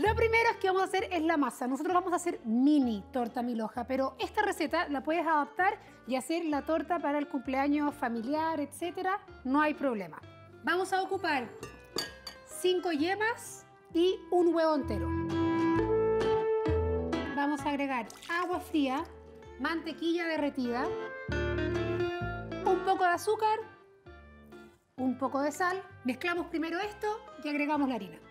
Lo primero es que vamos a hacer es la masa. Nosotros vamos a hacer mini torta mil hoja, pero esta receta la puedes adaptar y hacer la torta para el cumpleaños familiar, etcétera. No hay problema. Vamos a ocupar 5 yemas y un huevo entero. Vamos a agregar agua fría, mantequilla derretida, un poco de azúcar, un poco de sal. Mezclamos primero esto y agregamos la harina.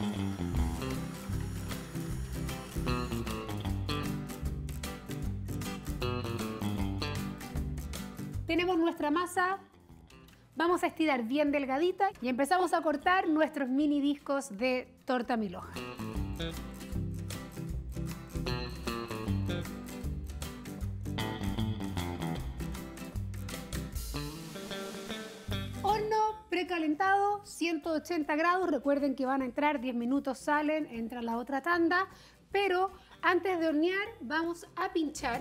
Tenemos nuestra masa. Vamos a estirar bien delgadita y empezamos a cortar nuestros mini discos de torta mil hoja. Horno precalentado, 180 grados. Recuerden que van a entrar 10 minutos, salen, entra la otra tanda. Pero antes de hornear vamos a pinchar.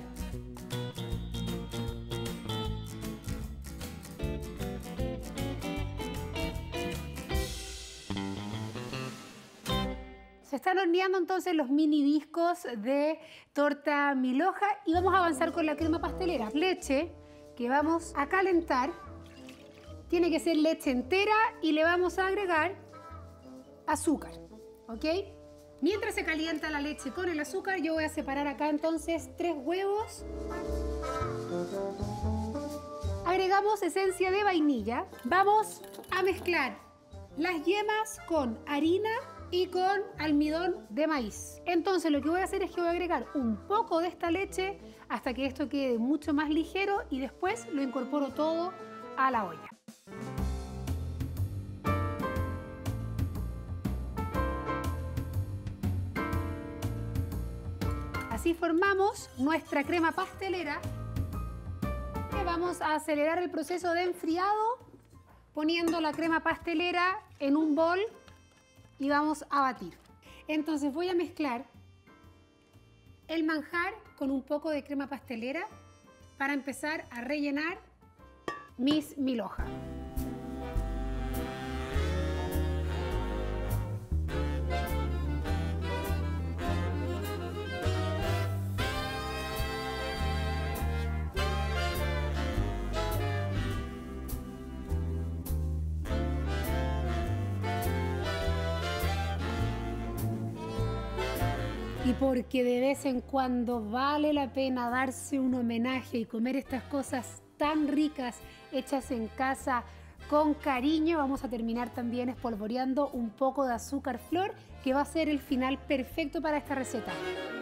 Se están horneando entonces los mini discos de torta mil hoja y vamos a avanzar con la crema pastelera. Leche que vamos a calentar, tiene que ser leche entera y le vamos a agregar azúcar, ¿ok? Mientras se calienta la leche con el azúcar, yo voy a separar acá entonces 3 huevos. Agregamos esencia de vainilla. Vamos a mezclar las yemas con harina y con almidón de maíz. Entonces lo que voy a hacer es que voy a agregar un poco de esta leche hasta que esto quede mucho más ligero y después lo incorporo todo a la olla. Así formamos nuestra crema pastelera. Vamos a acelerar el proceso de enfriado poniendo la crema pastelera en un bol y vamos a batir. Entonces voy a mezclar el manjar con un poco de crema pastelera para empezar a rellenar mis mil hojas. Y porque de vez en cuando vale la pena darse un homenaje y comer estas cosas tan ricas hechas en casa con cariño, vamos a terminar también espolvoreando un poco de azúcar flor que va a ser el final perfecto para esta receta.